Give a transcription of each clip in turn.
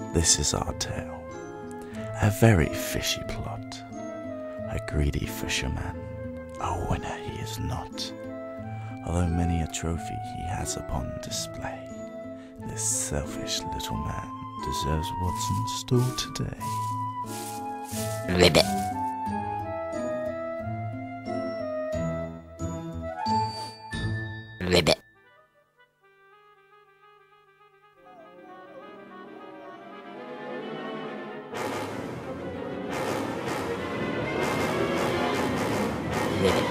This is our tale, a very fishy plot. A greedy fisherman, a winner he is not. Although many a trophy he has upon display, this selfish little man deserves what's in store today. Ribbit. Ribbit. Ribbit.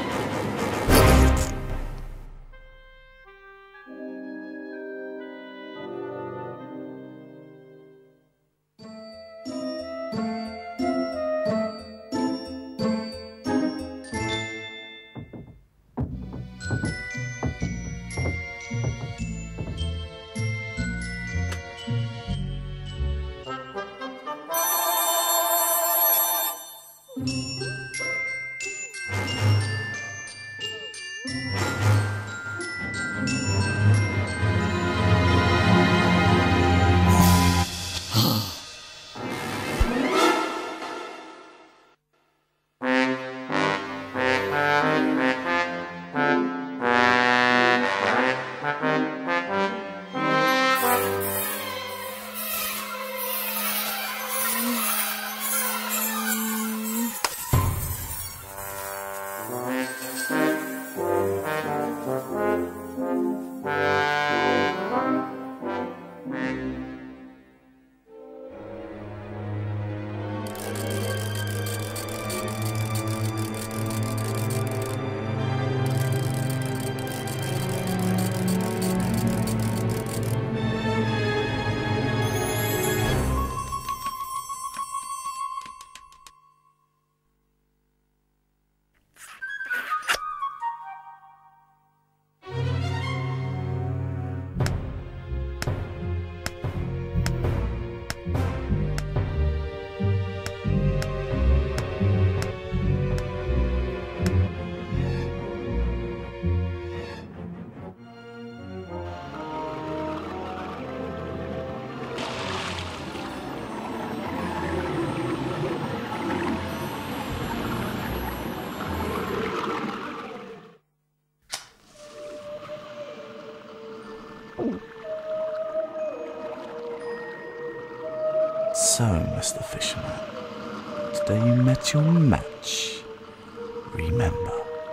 So, Mr. Fisherman, today you met your match. Remember,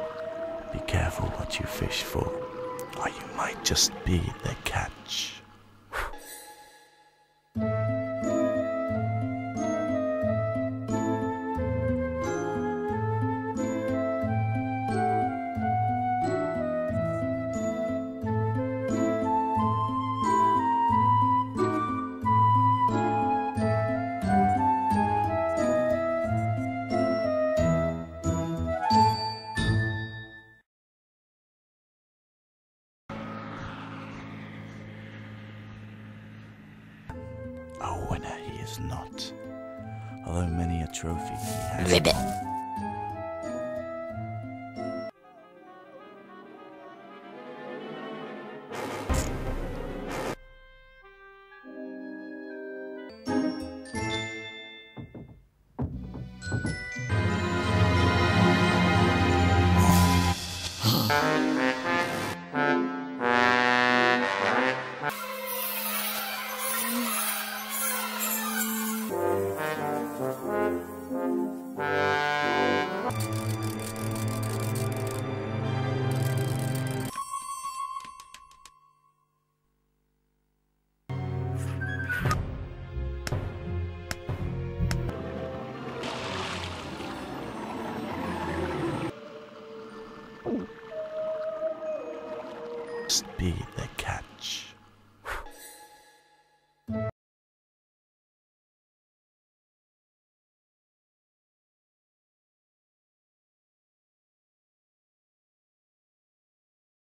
be careful what you fish for, or you might just be the catch. A winner he is not, although many a trophy he has Ribbit. upon.